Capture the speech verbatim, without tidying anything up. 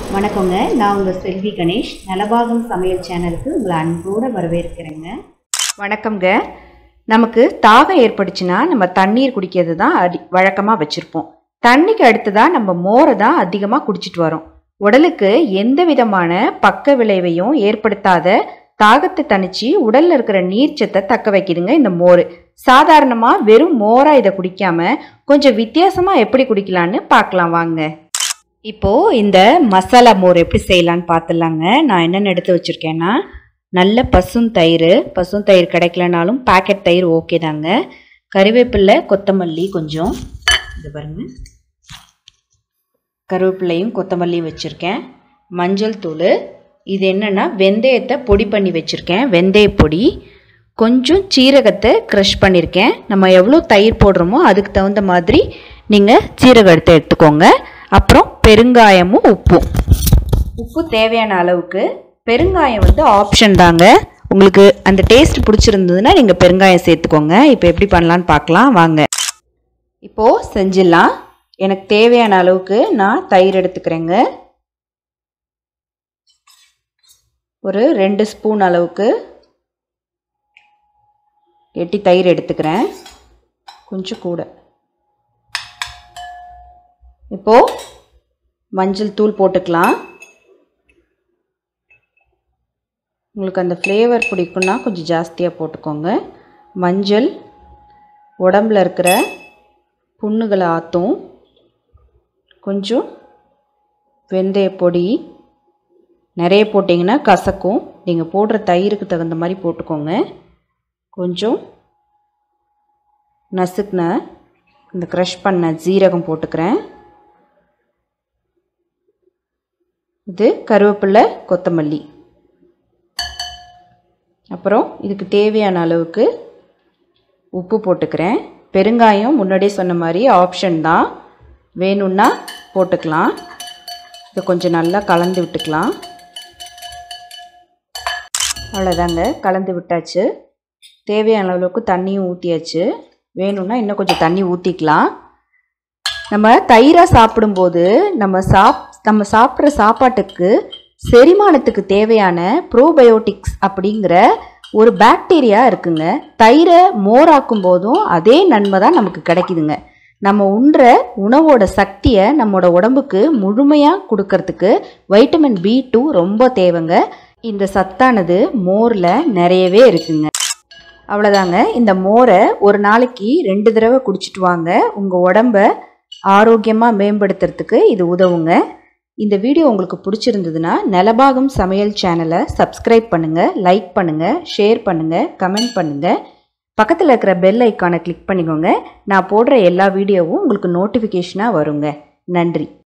வணக்கங்க, நான் உங்கள் செல்வி கணேஷ். நலபாகம் சமையல் சேனலுக்கு உங்களை அன்போடு வரவேற்கிறேங்க. வணக்கங்க. நமக்கு தாகம் ஏற்பட்டுச்சுன்னா நம்ம தண்ணீர் குடிக்கிறது தான் அடி வழக்கமாக வச்சுருப்போம். தண்ணிக்கு அடுத்ததாக நம்ம மோரை தான் அதிகமாக குடிச்சிட்டு வரோம். உடலுக்கு எந்த விதமான பக்க விளைவையும் ஏற்படுத்தாத தாகத்தை தணிச்சு உடலில் இருக்கிற நீர்ச்சத்தை தக்க வைக்குதுங்க இந்த மோர். சாதாரணமாக வெறும் மோராக இதை குடிக்காம கொஞ்சம் வித்தியாசமாக எப்படி குடிக்கலான்னு பார்க்கலாம் வாங்க. இப்போது இந்த மசாலா மோர் எப்படி செய்யலான்னு பார்த்துடலாங்க. நான் என்னென்ன எடுத்து வச்சுருக்கேன்னா, நல்ல பசும் தயிர், பசும் தயிர் கிடைக்கலனாலும் பாக்கெட் தயிர் ஓகே தாங்க. கறிவேப்பிலை, கொத்தமல்லி கொஞ்சம், இது பாருங்க, கருவேப்பிலையும் கொத்தமல்லியும் வச்சுருக்கேன். மஞ்சள் தூள், இது என்னென்னா வெந்தயத்தை பொடி பண்ணி வச்சுருக்கேன், வெந்தய பொடி. கொஞ்சம் சீரகத்தை க்ரஷ் பண்ணியிருக்கேன். நம்ம எவ்வளோ தயிர் போடுறோமோ அதுக்கு தகுந்த மாதிரி நீங்கள் சீரகம் எடுத்து எடுத்துக்கோங்க. அப்புறம் பெருங்காயமும் உப்பும். உப்பு தேவையான அளவுக்கு. பெருங்காயம் வந்து ஆப்ஷன் தாங்க, உங்களுக்கு அந்த டேஸ்ட் பிடிச்சிருந்ததுன்னா நீங்கள் பெருங்காயம் சேர்த்துக்கோங்க. இப்போ எப்படி பண்ணலான்னு பார்க்கலாம் வாங்க. இப்போது செஞ்சிடலாம். எனக்கு தேவையான அளவுக்கு நான் தயிர் எடுத்துக்கிறேங்க. ஒரு ரெண்டு ஸ்பூன் அளவுக்கு எட்டி தயிர் எடுத்துக்கிறேன், கொஞ்சம் கூட. இப்போது மஞ்சள் தூள் போட்டுக்கலாம். உங்களுக்கு அந்த ஃப்ளேவர் பிடிக்குன்னா கொஞ்சம் ஜாஸ்தியாக போட்டுக்கோங்க. மஞ்சள் உடம்பில் இருக்கிற புண்ணுகளை ஆற்றும். கொஞ்சம் வெந்தய பொடி நிறைய போட்டிங்கன்னா கசக்கும், நீங்கள் போடுற தயிருக்கு தகுந்த மாதிரி போட்டுக்கோங்க. கொஞ்சம் நசுக்குன இந்த க்ரஷ் பண்ண ஜீரகம் போட்டுக்கிறேன். இது கருவேப்பிலை, கொத்தமல்லி. அப்புறம் இதுக்கு தேவையான அளவுக்கு உப்பு போட்டுக்கிறேன். பெருங்காயம் முன்னாடியே சொன்ன மாதிரி ஆப்ஷன் தான், வேணும்னா போட்டுக்கலாம். இதை கொஞ்சம் நல்லா கலந்து விட்டுக்கலாம். அவ்வளோதாங்க, கலந்து விட்டாச்சு. தேவையான அளவுக்கு தண்ணியும் ஊற்றியாச்சு. வேணும்னா இன்னும் கொஞ்சம் தண்ணி ஊற்றிக்கலாம். நம்ம தயிராக சாப்பிடும்போது நம்ம சாப் நம்ம சாப்பிட்ற சாப்பாட்டுக்கு செரிமானத்துக்கு தேவையான ப்ரோபயோட்டிக்ஸ் அப்படிங்கிற ஒரு பாக்டீரியா இருக்குங்க. தயிரை மோராக்கும் போதும் அதே நன்மை தான் நமக்கு கிடைக்குதுங்க. நம்ம உண்ற உணவோட சக்தியை நம்மளோட உடம்புக்கு முழுமையாக கொடுக்கறதுக்கு வைட்டமின் பி டூ ரொம்ப தேவைங்க. இந்த சத்தானது மோரில் நிறையவே இருக்குங்க. அவ்வளோதாங்க, இந்த மோரை ஒரு நாளைக்கு ரெண்டு தடவை குடிச்சிட்டு வாங்க. உங்கள் உடம்பை ஆரோக்கியமாக மேம்படுத்துறதுக்கு இது உதவுங்க. இந்த வீடியோ உங்களுக்கு பிடிச்சிருந்ததுன்னா நலபாகம் சமையல் சேனலை சப்ஸ்கிரைப் பண்ணுங்கள், லைக் பண்ணுங்கள், ஷேர் பண்ணுங்கள், கமெண்ட் பண்ணுங்கள். பக்கத்தில் இருக்கிற பெல் ஐக்கானை கிளிக் பண்ணிக்கோங்க. நான் போடுற எல்லா வீடியோவும் உங்களுக்கு நோட்டிஃபிகேஷனாக வருங்க. நன்றி.